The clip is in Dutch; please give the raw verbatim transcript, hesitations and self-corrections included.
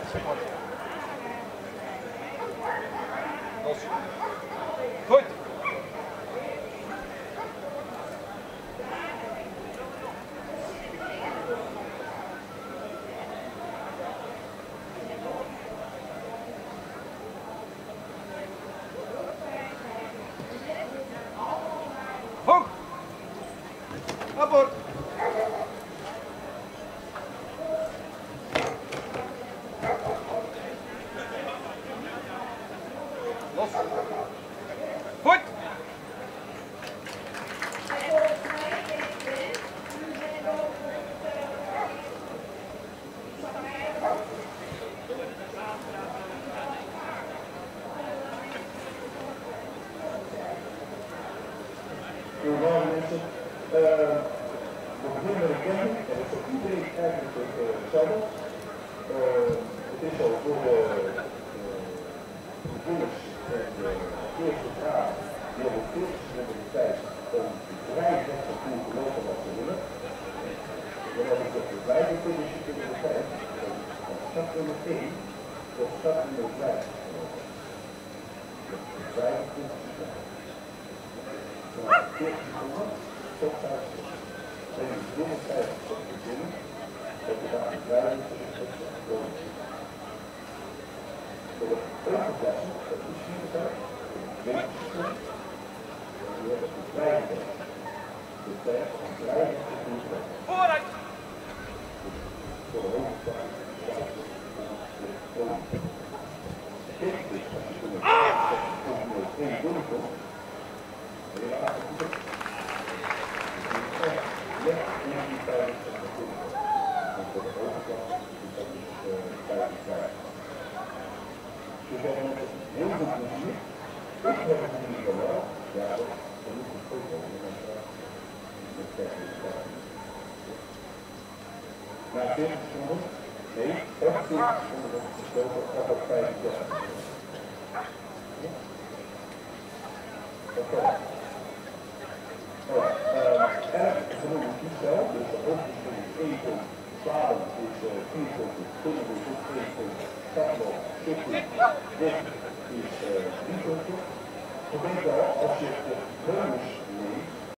Los. Goed. Hoog. Apport. Los. Goed. Goedemorgen mensen. Uh, we beginnen met een camping en dat is voor iedereen eigenlijk uh, hetzelfde. Uh, het is zo voor de beginners en de eerste vraag die op het veertigste hebben de tijd om vrij recht van toe te lopen wat ze willen. Dan heb ik op de vijfde finish in de tijd. Stap nummer één tot stap nummer vijf. vijfentwintig seconden. veertig seconden, tot vijftig. En in de domme vijftig seconden beginnen, dat je daar een vijfentwintig seconden voor de overklasse, dat is vierenvijftig, twintig seconden. En je hebt de vijfentwintig. De tijd van vijfentwintig seconden. Vooruit! Voor de overklasse, vijftig seconden. Kijk dus, als je kunnen vijftig met één domme heel aardig. Leg in die vijftig seconden. En voor de overklasse is dat dus vijftig. Dus we hebben het heel goed plezier. Ik heb het niet zo wel. Ja, dat moet ik ook wel. Dat krijg je het. Na veertig seconden, nee, echt veertig seconden wordt het gesloten, gaat op vijfendertig. Oké. Erg genoemd toestel, dus de hoogte is één punt, slaven is vier punten, tunnel is ook één punt, stapel, stukje, dit is drie punten. Vergeet wel, als je de bonus neemt,